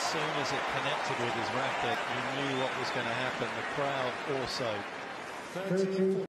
soon as it connected with his racket, you knew what was going to happen. The crowd also.